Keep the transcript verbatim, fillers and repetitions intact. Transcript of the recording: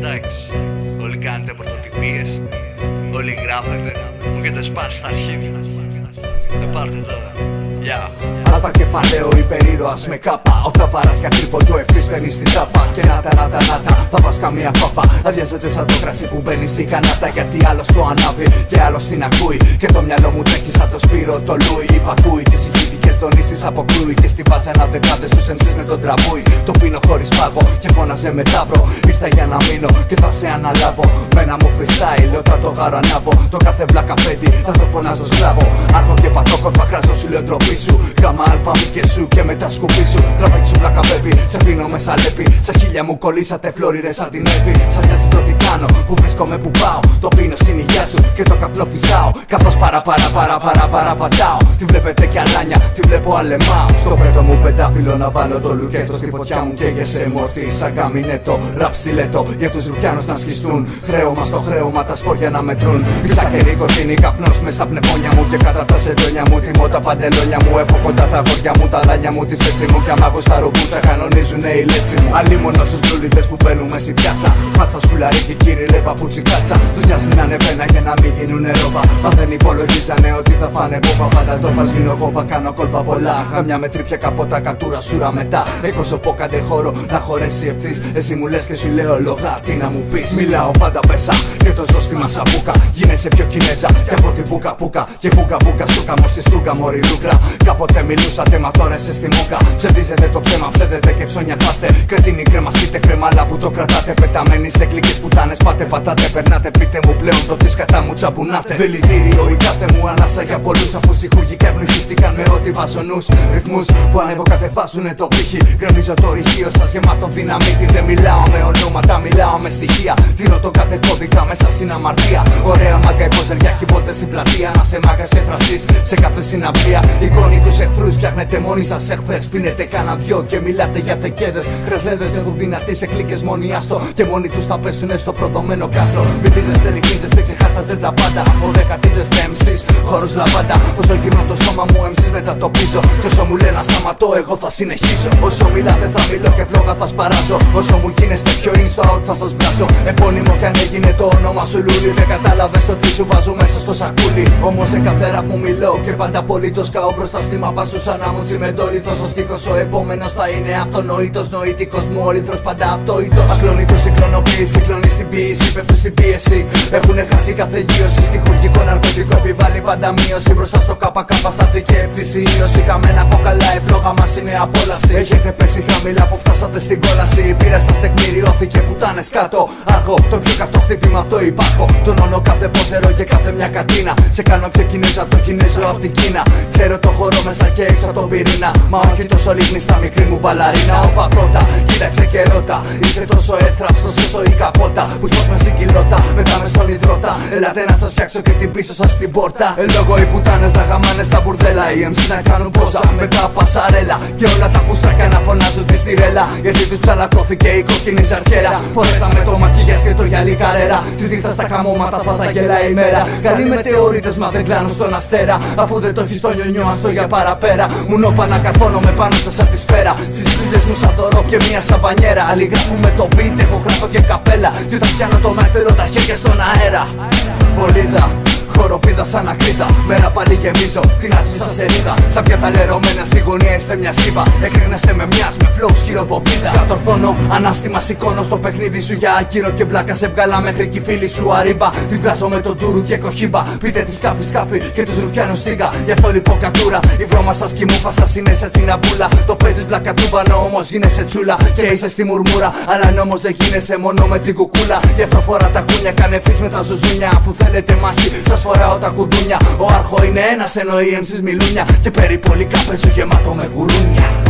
εντάξει. Όλοι κάνετε πρωτοτυπίες, όλοι γράφετε, μου έχετε σπάσει τα αρχίδια. Δεν πάρτε τώρα, γεια. Αλφα κεφαλαίο υπερήρωας με κάπα. Όταν βαράς για τρίποντο ευθύς μπαίνεις στην τάπα. Και να τα να τα να τα θα βάς καμία φάπα. Αδειάζεται σαν το κρασί που μπαίνει στην κανάτα. Γιατί άλλος το ανάβει και άλλος την ακούει. Και το μυαλό μου τρέχει σαν το Σπύρο το Λούι. Υπακούει τις ηχητικές τονίσεις αποκλούει. Και στη βάζα ένα δεκάδες τους εμ σις με τον τραβούι. Το πίνω χωρίς πάγο και φώναζε με τάβρο. Ήρθα για να μείνω και θα σε αναλάβω. Με ένα μου freestyle όταν το γάρο ανάβω. Το κάθε βλάκα φέντη θα το φωνάζω σκλάβο. Άρχω και πατόκορφα κράζω σου λέω ντροπή σου. Γάμα αλφα μη και σου και μετά σκουπί σου. Τραβέξου βλάκα μπέμπι, σε πίνω μέσα λέπι. Σαν χίλια μου κολλήσατε φλόριρες σαν την έπι. Σαν νοιάζει το τι κάνω, που βρίσκομαι που πάω. Το πίνω στην υγεία σου και το καπνό φυσάω. Καθώς παρα παρα παρα παρα παρα πατάω. Τη βλέπετε κι αλάνια, τη βλέπω αλεμάω. Στο πέτο μου πεντάφυλλο να βάλω το λουκέτο. Στη φωτιά μου καίγεσαι μορτή σαν καμινέτο. Ραπ στιλέτο για τους ρουφιάνους να σκιστούν. Χρέωμα στο χρέωμα τα σπόρια να μετρούν. Πίσα κερί κοκκίνη καπνός μες στα πνευμόνια μου. Και κατά τα σεντόνια μου τιμώ τα παντελόνια μου. Έχω κοντά τα γόρια μου, τα δάνεια μου, τις έτσι μου. Κι αμάγω στα ρουπούτσα κανονίζουνε οι λέτσι μου. Αλίμονο στους λουλίδες που μπαίνουνε στην πιάτσα. Μάτσα σκουλαρίκι κύριε παπούτσι κάτσα. Τους νοιάζει να είναι πένα για να μην γίνουνε ρόμπα. Μα δεν υπολογίζανε ότι θα φάνε μπόμπα. Πάντα το πας γίνω εγώ πα κάνω κόλπα πολλά. Καμιά με τρίπια καπότα κατούρα σούρα μετά. Εκπροσωπώ κάντε χώρο να χωρέσει ευθύς. Εσύ μου λες και σου λέω λογά τι να μου πεις. Μιλάω πάντα πέσα και το ζω στη μασαμπούκα. Γίνεσαι πιο Κινέζα και από την μπούκα πούκα. Και μπούκα μπούκα στούκα μου στη στούκα μωρή λούκρα. Κάποτε μιλούσατε μα τώρα είσαι στη μούκα. Ψευδίζετε το ψέμα, ψεύδετε και ψωνιαθάστε. Κρετίνη κρεμαστείτε κρεμάλα που το κρατάτε. Πεταμένοι σε κλικές πουτάνες πάτε πατάτε. Περνάτε πείτε μου πλέον το τι κατά μου τσαμπουνάτε. Δηλητήριο η κάθε μου ανάσα για πολλούς. Αφού συγχουργικά ευνοχίστηκαν με ό,τι βάζω νους. Ρυθμούς που ανεβοκατεβάζουνε το πύχη. Γκρεμίζω το ρηχείο σας γεμάτο δυναμίτη. Δεν μιλάω με ονόματα, μιλάω με στοιχεία. Τηρώ το κάθε κώδικα μέσα στην αμαρτία. Ωραία μάγκα υποζεριά κυβότε στην πλατεία. Να σε μάγκας και φραστής σε κάθε συναυλία. Εικονικούς εχθρούς φτιάχνετε μόνοι σας εχθές. Πίνετε κάνα δυο και μιλάτε για τεκέδες. Χρεβλέδες νιώθουν δυνατοί σε κλίκες μόνοι άστο. Και μόνοι τους θα πέσουνε στο προδομένο κάστρο. Βυθίζεστε, ρυθμίζεστε, ξεχάσατε τα πάντα. Οδεκατίζεστε εμ σις, χώρος λαβάντα. Όσο γυμνώ το σώμα μου εμ σις μετατοπίζω. Και όσο μου λένε να σταματώ εγώ θα συνεχίσω. Όσο μιλάτε θα μιλώ και φλόγα θα σπαράζω. Όσο μου γίνεστε πιο insta out θα σας βγάζω. Επώνυμο κι αν έγινε το όνομα σου λούλι. Δεν κατάλαβες το τι σου βάζω μέσα στο σακούλι. Όμως σε κάθε ραπ που μιλώ και πάντα απολύτως καώ μπροστά στη μαπά σου σαν να μου τσιμεντόλιθος. Ο στίχος ο επόμενος θα είναι αυτονοήτος. Νοητικός μου όλυθρος πάντα απτόητος. Ακλονήτως συγκλονοποίηση, κλονή στην ποίηση. Πέφτουν στην πίεση. Έχουνε χάσει κάθε γύρωση. Στιχουργικό ναρκωτικό επιβάλλει πάντα μείωση. Μπροστά στο ΚΚ στάθηκε ευθυσίωση. Καμένα κόκαλα η φλόγα μας είναι απόλαυση. Έχετε πέσει χαμηλά που φτάσατε στην κόλαση. Η πείρα σας τεκμηριώθηκε πουτάνες κάτω. Άρχω το πιο καυτό χτύπημα από το υπάρχω. Τονώνω κάθε πόζερο και κάθε μια κατίνα. Σε κάνω πιο Κινέζο από το Κινέζο από την Κίνα. Ξέρω το χώρο μέσα και έξω από τον πυρήνα. Μα όχι τόσο λίγνη στα μικρή μου μπαλαρίνα. Όπα πρώτα, κοίταξε και ρώτα. Είσαι τόσο έθραυστος όσο η καπότα. Που σπάς μες στην κοιλότα, μετά μες στον υδρότα. Ελάτε να σας φτιάξω και την πίσω σας την πόρτα. Ελόγω οι πουτάνες να γαμάνε στα μπουρδέλα. Οι εμ σις να κάνουν πόσα με τα πασαρέλα. Και όλα τα πουστράκια να φωνάζουν τη στιρέλα. Γιατί τους τσαλακώθηκε η κόκκινη ζαρχέρα. Φορέσαμε το μακίγιας και το γυαλί καρέρα. Της νύχτας τα καμώματα θα τα γελάει η μέρα. Καλοί μετεωρίτες μα δεν κλάνουν στον αστέρα. Αφού δεν το έχεις στο νιονιό άστο για παραπέρα. Μου νόπα να καρφώνομαι πάνω στο σαν τη σφαίρα. Στις φίλες μου σαν δωρό και μία σαμπανιέρα. Άλλοι γράφουν με το beat, εγώ γράφω και καπέλα. Και όταν πιάνω το mic θέλω τα χέρια στον αέρα. Βολίδα, χοροπίδα σαν ακρίτα. Μέρα πάλι γεμίζω την άσπισα σελίδα. Σαν πιάτα λερωμένα στη γωνία είστε μια στίβα. Εκρήγνεστε με μιας με flow σκυροβοβίδα. Κατορθώνω ανάστημα σηκώνω στο παιχνίδι σου για ακύρο και μπλάκα σε βγάλα μέχρι κι φίλη σου αρίμπα. Τη βγάζω με τον τούρου και κοχύμπα. Πείτε τη σκάφη σκάφη και τους ρουφιάνους στίγα. Γι' αυτό λοιπόν κατούρα η βρώμα σας κοιμούφα σας είναι σε την αμπούλα. Το παίζεις μπλάκα τούμπανο όμως γίνεσαι τσούλα. Και είσαι στη μουρμούρα αλλά όμως δεν γίνεσαι μόνο με την κουκούλα. Γι' αυτό φορά τα κούνια κάνε φύς με τα ζουζούνια. Αφού θέλετε μάχη σας φοράω τα κουδούνια. Ο άρχο είναι ένας ενώ οι εμ σις μιλούνια. Και περιπολικά παίζω γεμάτο με γουρούνια.